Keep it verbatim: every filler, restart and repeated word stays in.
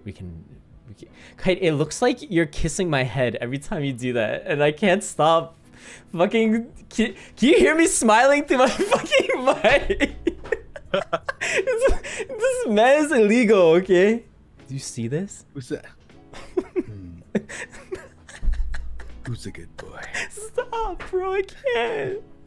we can, we can... Kite, it looks like you're kissing my head every time you do that, and I can't stop. Fucking, can, can you hear me smiling through my fucking mic? this, this man is illegal, okay? Do you see this? Who's that? hmm. Who's a good boy? Stop, bro, I can't.